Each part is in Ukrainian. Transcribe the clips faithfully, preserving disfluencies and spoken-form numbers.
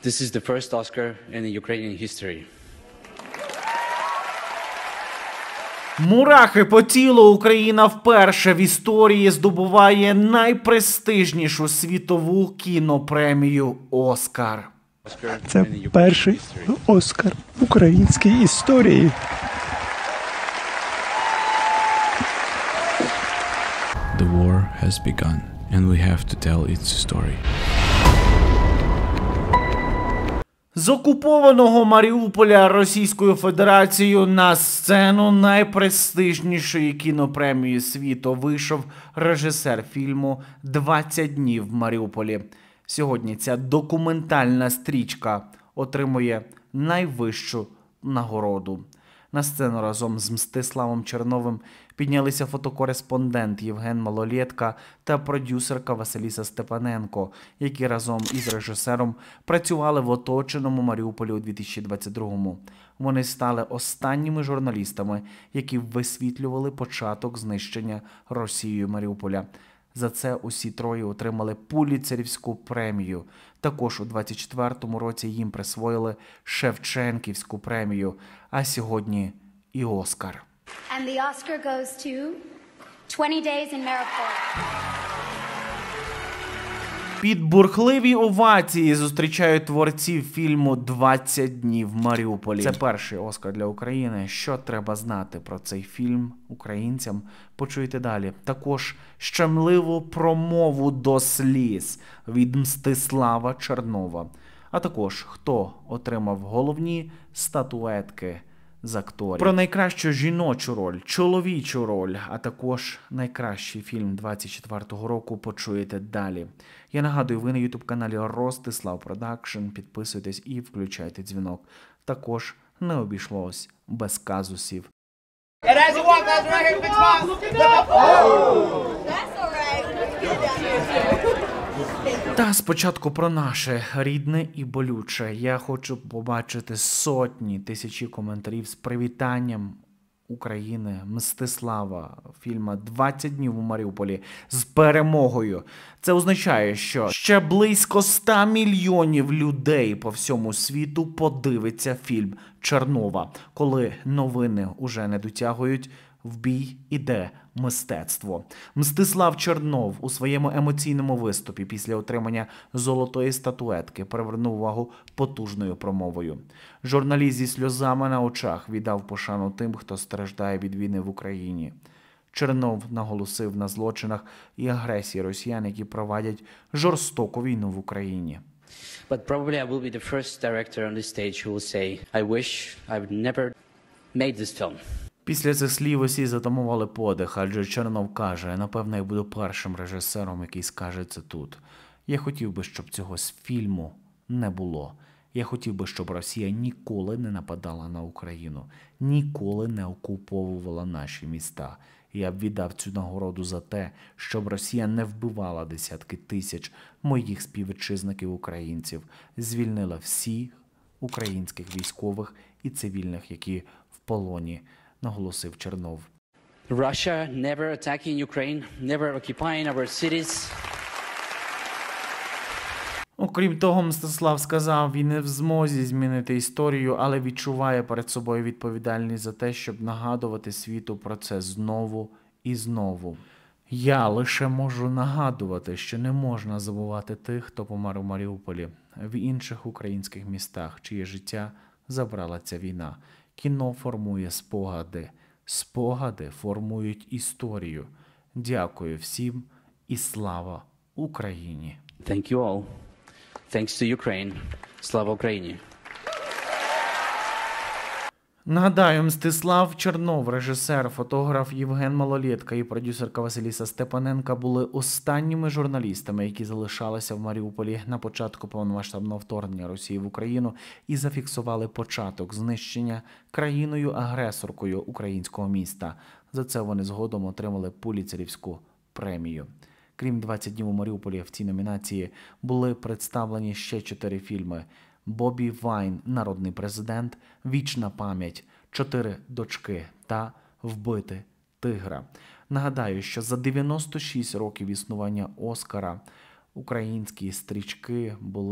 This is the first Oscar in the Ukrainian history. Мурахи по тілу. Україна вперше в історії здобуває найпрестижнішу світову кінопремію «Оскар». Це перший Оскар в українській історії. The war has begun, and we have to tell its story. З окупованого Маріуполя Російською Федерацією на сцену найпрестижнішої кінопремії світу вийшов режисер фільму «двадцять днів в Маріуполі». Сьогодні ця документальна стрічка отримує найвищу нагороду. На сцену разом з Мстиславом Черновим піднялися фотокореспондент Євген Малолєтка та продюсерка Василіса Степаненко, які разом із режисером працювали в оточеному Маріуполі у дві тисячі двадцять другому. Вони стали останніми журналістами, які висвітлювали початок знищення Росією Маріуполя. За це усі троє отримали Пулітцерівську премію. Також у двадцять четвертому році їм присвоїли Шевченківську премію, а сьогодні і Оскар. And the Oscar goes to twenty days in Mariupol. Під бурхливі овації зустрічають творців фільму «двадцять днів в Маріуполі». Це перший Оскар для України. Що треба знати про цей фільм українцям, почуєте далі. Також щемливу промову до сліз від Мстислава Чернова. А також хто отримав головні статуетки з акторів. Про найкращу жіночу роль, чоловічу роль, а також найкращий фільм двадцять четвертого року почуєте далі. Я нагадую, ви на ютуб-каналі Ростислав Продакшн. Підписуйтесь і включайте дзвінок. Також не обійшлось без казусів. Та спочатку про наше рідне і болюче. Я хочу побачити сотні, тисячі коментарів з привітанням України, Мстислава, фільма «двадцять днів у Маріуполі» з перемогою. Це означає, що ще близько ста мільйонів людей по всьому світу подивиться фільм Чернова, коли новини уже не дотягують. В бій іде мистецтво. Мстислав Чернов у своєму емоційному виступі після отримання золотої статуетки привернув увагу потужною промовою. Журналіст зі сльозами на очах віддав пошану тим, хто страждає від війни в Україні. Чернов наголосив на злочинах і агресії росіян, які провадять жорстоку війну в Україні. But probably I will be the first director on this stage who will say, I wish I would never made this film. Після цих слів усі затамували подих, адже Чернов каже, напевно, я буду першим режисером, який скаже це тут. Я хотів би, щоб цього з фільму не було. Я хотів би, щоб Росія ніколи не нападала на Україну, ніколи не окуповувала наші міста. Я б віддав цю нагороду за те, щоб Росія не вбивала десятки тисяч моїх співвітчизників-українців, звільнила всіх українських військових і цивільних, які в полоні, наголосив Чернов. Russia never attacking Ukraine, never occupying our cities. Окрім того, Мстислав сказав, він не в змозі змінити історію, але відчуває перед собою відповідальність за те, щоб нагадувати світу про це знову і знову. Я лише можу нагадувати, що не можна забувати тих, хто помер у Маріуполі, в інших українських містах, чиє життя забрала ця війна. Кіно формує спогади. Спогади формують історію. Дякую всім і слава Україні. Thank you all. Thanks to Ukraine. Слава Україні. Нагадаю, Мстислав Чернов, режисер, фотограф Євген Малолєтка і продюсерка Василіса Степаненка були останніми журналістами, які залишалися в Маріуполі на початку повномасштабного вторгнення Росії в Україну і зафіксували початок знищення країною-агресоркою українського міста. За це вони згодом отримали Пулітцерівську премію. Крім «двадцять днів у Маріуполі», в цій номінації були представлені ще чотири фільми: «Бобі Вайн. Народний президент», «Вічна пам'ять», «Чотири дочки» та «Вбити тигра». Нагадаю, що за дев'яносто шість років існування «Оскара» українські стрічки були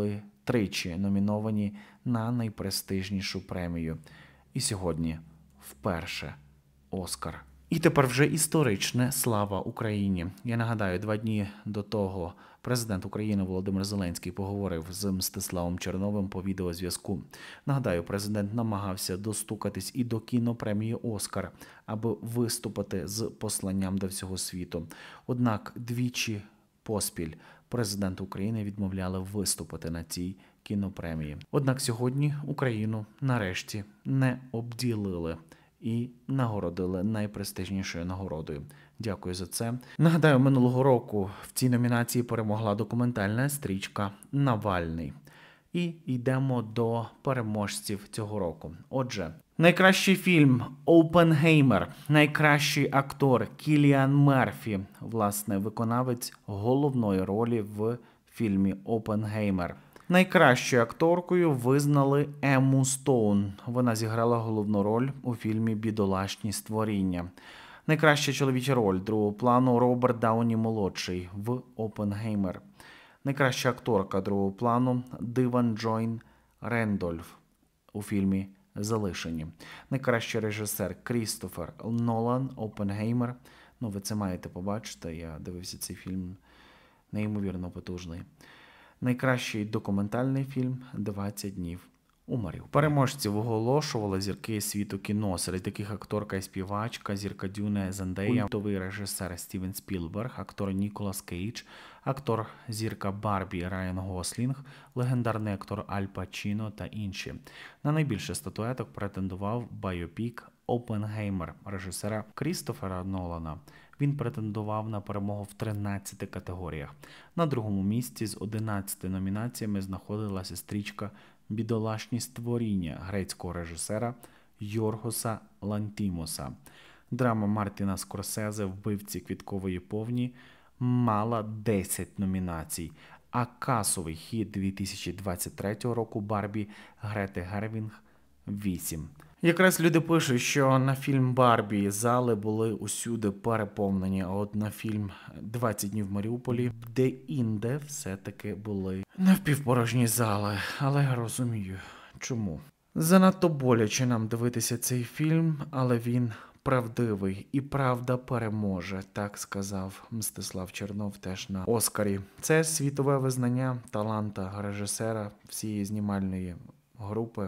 тричі номіновані на найпрестижнішу премію. І сьогодні вперше Оскар. І тепер вже історичне «Слава Україні». Я нагадаю, два дні до того президент України Володимир Зеленський поговорив з Мстиславом Черновим по відеозв'язку. Нагадаю, президент намагався достукатись і до кінопремії «Оскар», аби виступити з посланням до всього світу. Однак двічі поспіль президент України відмовляли виступити на цій кінопремії. Однак сьогодні Україну нарешті не обділили і нагородили найпрестижнішою нагородою. Дякую за це. Нагадаю, минулого року в цій номінації перемогла документальна стрічка «Навальний». І йдемо до переможців цього року. Отже, найкращий фільм «Опенгеймер», найкращий актор Кіліан Мерфі, власне, виконавець головної ролі в фільмі «Опенгеймер». Найкращою акторкою визнали Ему Стоун. Вона зіграла головну роль у фільмі «Бідолашні створіння». Найкраща чоловіча роль другого плану Роберт Дауні-молодший в «Опенгеймер». Найкраща акторка другого плану Диван Джойн Рендольф у фільмі «Залишені». Найкращий режисер Крістофер Нолан «Опенгеймер». Ну, ви це маєте побачити, я дивився цей фільм, неймовірно потужний. Найкращий документальний фільм «двадцять днів у Маріуполі». Переможців оголошували зірки світу кіно. Серед яких акторка і співачка, зірка Дюне Зендея, культовий режисер Стівен Спілберг, актор Ніколас Кейдж, актор зірка Барбі Райан Гослінг, легендарний актор Аль Пачіно та інші. На найбільше статуеток претендував байопік «Опенгеймер» режисера Крістофера Нолана. Він претендував на перемогу в тринадцяти категоріях. На другому місці з одинадцятьма номінаціями знаходилася стрічка «Бідолашні створіння» грецького режисера Йоргоса Лантімоса. Драма Мартіна Скорсезе «Вбивці квіткової повні» мала десять номінацій, а касовий хіт дві тисячі двадцять третього року «Барбі» Грети Гервінг – вісім. Якраз люди пишуть, що на фільм «Барбі» зали були усюди переповнені, а от на фільм «двадцять днів в Маріуполі» де-інде все-таки були навпівпорожні зали. Але я розумію, чому. Занадто боляче нам дивитися цей фільм, але він правдивий і правда переможе, так сказав Мстислав Чернов теж на «Оскарі». Це світове визнання таланта режисера всієї знімальної групи.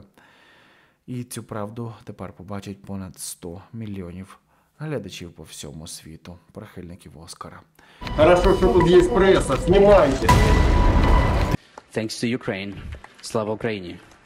І цю правду тепер побачать понад сто мільйонів глядачів по всьому світу, прихильників Оскара. Хорошо, що тут є преса, знімайте! Thanks to Ukraine. Слава Україні!